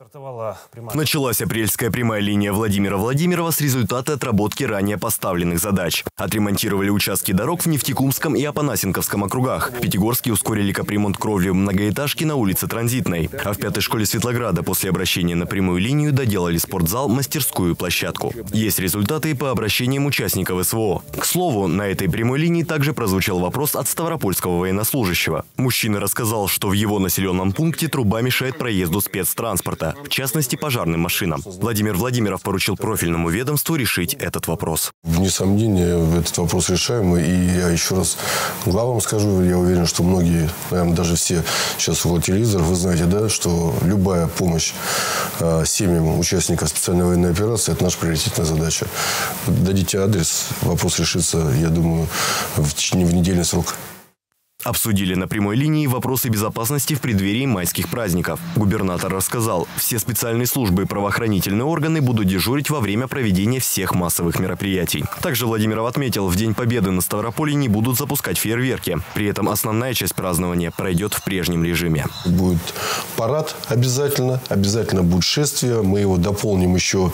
Началась апрельская прямая линия Владимира Владимирова с результата отработки ранее поставленных задач. Отремонтировали участки дорог в Нефтекумском и Апанасенковском округах. В Пятигорске ускорили капремонт кровли в многоэтажке на улице Транзитной. А в 5-й школе Светлограда после обращения на прямую линию доделали спортзал, мастерскую и площадку. Есть результаты и по обращениям участников СВО. К слову, на этой прямой линии также прозвучал вопрос от ставропольского военнослужащего. Мужчина рассказал, что в его населенном пункте труба мешает проезду спецтранспорта, в частности пожарным машинам. Владимир Владимиров поручил профильному ведомству решить этот вопрос. Вне сомнения, этот вопрос решаемый. И я еще раз главам скажу, я уверен, что многие, наверное, даже все сейчас у телевизоров, вы знаете, да, что любая помощь семьям участников специальной военной операции – это наша приоритетная задача. Дадите адрес, вопрос решится, я думаю, в недельный срок. Обсудили на прямой линии вопросы безопасности в преддверии майских праздников. Губернатор рассказал, все специальные службы и правоохранительные органы будут дежурить во время проведения всех массовых мероприятий. Также Владимиров отметил, в День Победы на Ставрополе не будут запускать фейерверки. При этом основная часть празднования пройдет в прежнем режиме. Будет парад обязательно будет шествие. Мы его дополним еще,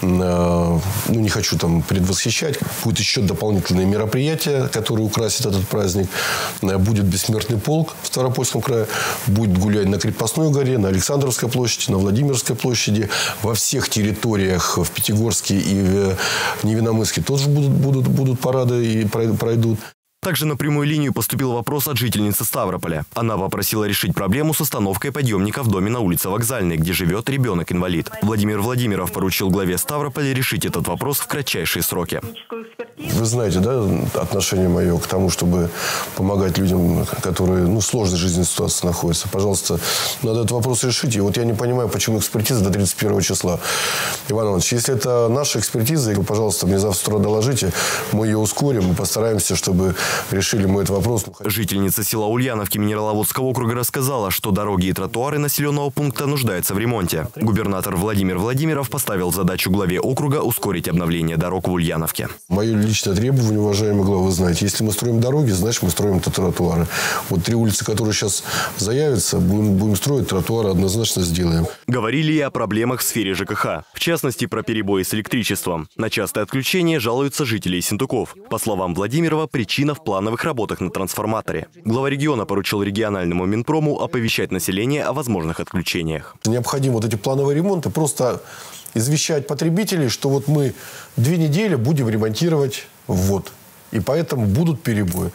не хочу там предвосхищать. Будет еще дополнительные мероприятия, которые украсят этот праздник. Будет бессмертный полк в Ставропольском крае, будет гулять на Крепостной горе, на Александровской площади, на Владимирской площади. Во всех территориях в Пятигорске и в Невиномысске тоже будут парады и пройдут. Также на прямую линию поступил вопрос от жительницы Ставрополя. Она попросила решить проблему с установкой подъемника в доме на улице Вокзальной, где живет ребенок-инвалид. Владимир Владимиров поручил главе Ставрополя решить этот вопрос в кратчайшие сроки. Вы знаете, да, отношение мое к тому, чтобы помогать людям, которые в сложной жизненной ситуации находятся. Пожалуйста, надо этот вопрос решить. И вот я не понимаю, почему экспертиза до 31 числа. Иван Иванович, если это наша экспертиза, пожалуйста, мне завтра с утра доложите, мы ее ускорим и постараемся, чтобы решили мы этот вопрос. Жительница села Ульяновки Минераловодского округа рассказала, что дороги и тротуары населенного пункта нуждаются в ремонте. Губернатор Владимир Владимиров поставил задачу главе округа ускорить обновление дорог в Ульяновке. Мое личное требование, уважаемый глава, вы знаете, если мы строим дороги, значит мы строим тротуары. Вот 3 улицы, которые сейчас заявятся, будем строить тротуары, однозначно сделаем. Говорили и о проблемах в сфере ЖКХ. В частности, про перебои с электричеством. На частое отключение жалуются жители Ессентуков. По словам Владимирова, причина в плановых работах на трансформаторе. Глава региона поручил региональному Минпрому оповещать население о возможных отключениях. Необходимо вот эти плановые ремонты просто извещать потребителей, что вот мы 2 недели будем ремонтировать ввод. И поэтому будут перебои.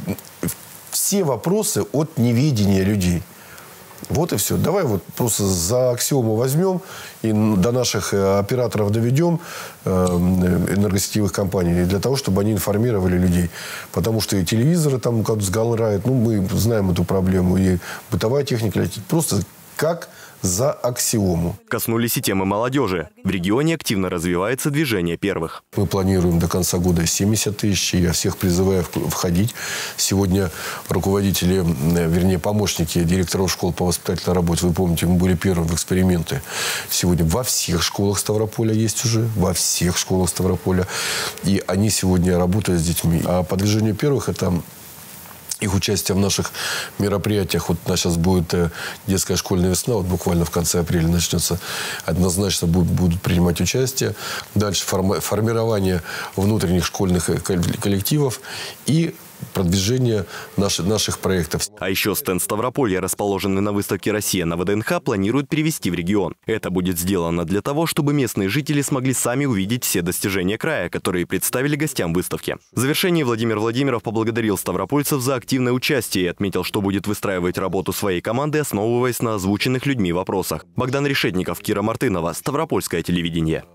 Все вопросы от неведения людей. Вот и все. Давай вот просто за аксиому возьмем и до наших операторов доведем, энергосетевых компаний, для того, чтобы они информировали людей. Потому что и телевизоры там как-то сгорают. Мы знаем эту проблему. И бытовая техника летит. Просто как за аксиому. Коснулись и темы молодежи. В регионе активно развивается движение первых. Мы планируем до конца года 70 тысяч. Я всех призываю входить. Сегодня руководители, помощники директоров школ по воспитательной работе, вы помните, мы были первыми в эксперименты. Сегодня во всех школах Ставрополя есть уже. Во всех школах Ставрополя. И они сегодня работают с детьми. А по движению первых это их участие в наших мероприятиях. Вот у нас сейчас будет детская школьная весна, вот буквально в конце апреля начнется. Однозначно будут принимать участие. Дальше формирование внутренних школьных коллективов и продвижение наших проектов. А еще стенд Ставрополья, расположенный на выставке «Россия» на ВДНХ, планируют перевести в регион. Это будет сделано для того, чтобы местные жители смогли сами увидеть все достижения края, которые представили гостям выставки. В завершении Владимир Владимиров поблагодарил ставропольцев за активное участие и отметил, что будет выстраивать работу своей команды, основываясь на озвученных людьми вопросах. Богдан Решетников, Кира Мартынова, Ставропольское телевидение.